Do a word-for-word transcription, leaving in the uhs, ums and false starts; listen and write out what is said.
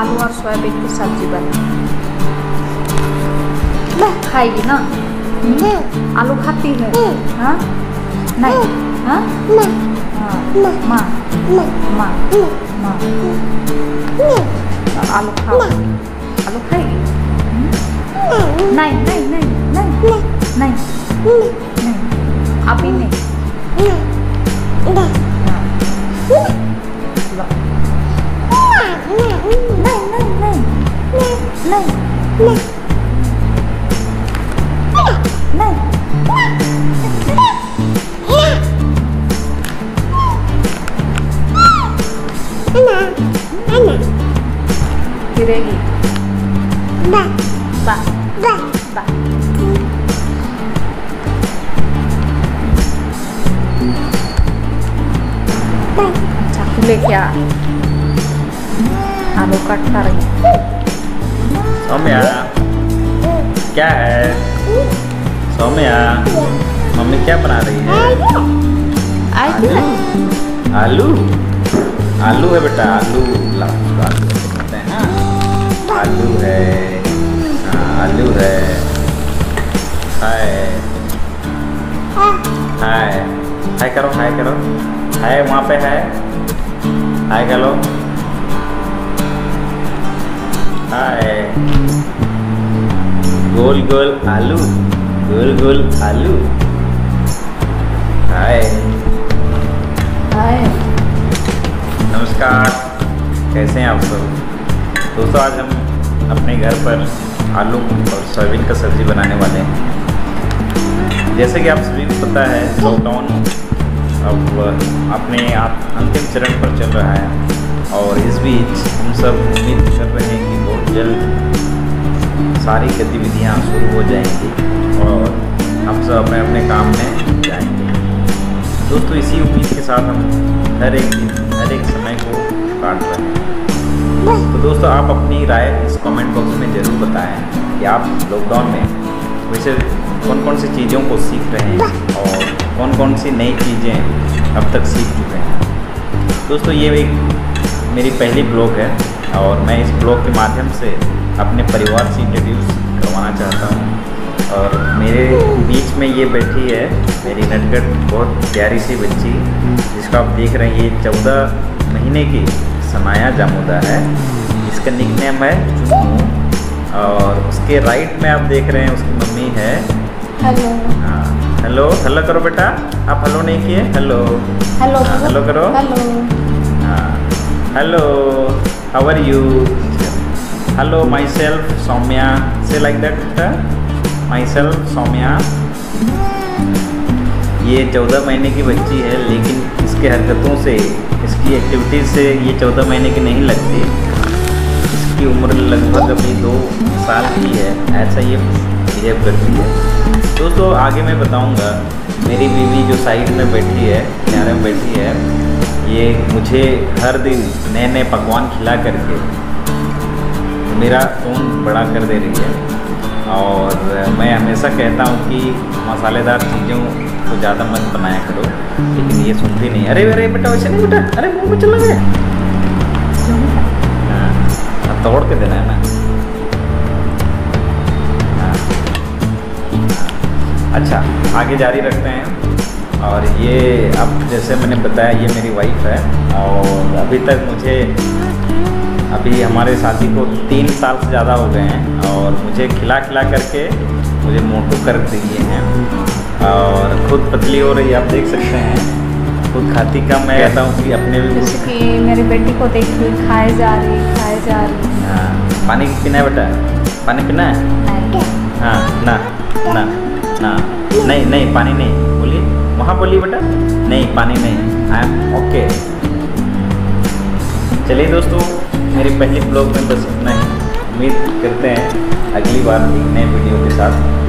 आलू और सोयाबीन की सब्जी बनी। खाएगी ना? आलू खाती है? हाँ नहीं? हाँ माँ माँ माँ आलू खाओ। आलू खाएगी? नहीं नहीं नहीं नहीं नहीं नहीं अभी नहीं। गिरेगी। बा बा बा बा चाकू लेके आ। आलू कट कर रही। सौम्या क्या है? सौम्या मम्मी क्या बना रही है? आलू आलू आलू है बेटा। आलू आलू कहते हैं। हाँ आलू है। हाँ आलू है। हाय हाय हाय करो हाय करो हाय वहाँ पे है। हाय करो हाय। गोल गोल आलू गोल गोल आलू। हाय हाय नमस्कार, कैसे हैं आप सब? दोस्तों आज हम अपने घर पर आलू और सोयाबीन का सब्ज़ी बनाने वाले हैं। जैसे कि आप सभी को पता है लॉकडाउन अब अपने आप अंतिम चरण पर चल रहा है और इस बीच हम सब उम्मीद कर रहे हैं कि बहुत जल्द सारी गतिविधियाँ शुरू हो जाएंगी और हम सब अपने अपने काम में जाएंगे। दोस्तों इसी उम्मीद के साथ हम हर एक दिन हर एक समय को काट रहे हैं। तो दोस्तों आप अपनी राय इस कमेंट बॉक्स में ज़रूर बताएं कि आप लॉकडाउन में वैसे कौन कौन सी चीज़ों को सीख रहे हैं और कौन कौन सी नई चीज़ें अब तक सीख चुके हैं। दोस्तों ये एक मेरी पहली ब्लॉग है और मैं इस ब्लॉग के माध्यम से अपने परिवार से इंट्रोड्यूस करवाना चाहता हूँ। और मेरे बीच में ये बैठी है मेरी नटखट बहुत प्यारी सी बच्ची जिसको आप देख रहे हैं। ये चौदह महीने की सनाया जामुदा है। इसका निक नेम है चुन्नू। और उसके राइट में आप देख रहे हैं उसकी मम्मी है। हेलो हाँ हेलो हेलो करो बेटा। आप हेलो नहीं किए? हेलो हेलो हाँ, हेलो करो। हेलो हाँ hello how are you? Hello myself Saumya से लाइक दैट बेटा। Myself Saumya. ये चौदह महीने की बच्ची है लेकिन इसके हरकतों से इसकी एक्टिविटीज़ से ये चौदह महीने की नहीं लगती। इसकी उम्र लगभग अभी दो साल की है। ऐसा ये बिहेव करती है। दोस्तों आगे मैं बताऊंगा। मेरी बीवी जो साइड में बैठी है किनारे में बैठी है ये मुझे हर दिन नए नए पकवान खिला करके मेरा खून बड़ा कर दे रही है। और मैं हमेशा कहता हूँ कि मसालेदार चीज़ों को ज़्यादा मत बनाया करो लेकिन ये सुनती नहीं। अरे अरे बेटा वैसे नहीं बेटा। अरे मुँह में चला गया। हाँ तोड़ के देना है ना। हाँ अच्छा आगे जारी रखते हैं। और ये अब जैसे मैंने बताया ये मेरी वाइफ है और अभी तक मुझे अभी हमारे शादी को तीन साल से ज़्यादा हो गए हैं और मुझे खिला खिला करके मुझे मोटू कर दिए हैं और खुद पतली हो रही है। आप देख सकते हैं खुद खाती कम। मैं कहता हूँ कि अपने भी जैसे कि मेरी बेटी को देखिए खाए जा रही खाए जा रही। हाँ पानी पीना है बेटा? पानी पीना है? हाँ ना ना ना नहीं नहीं पानी नहीं। बोलिए वहाँ बोलिए बेटा। नहीं पानी नहीं। I am okay. चलिए दोस्तों मेरी पहली ब्लॉग में बस इतना ही। उम्मीद करते हैं अगली बार एक नए वीडियो के साथ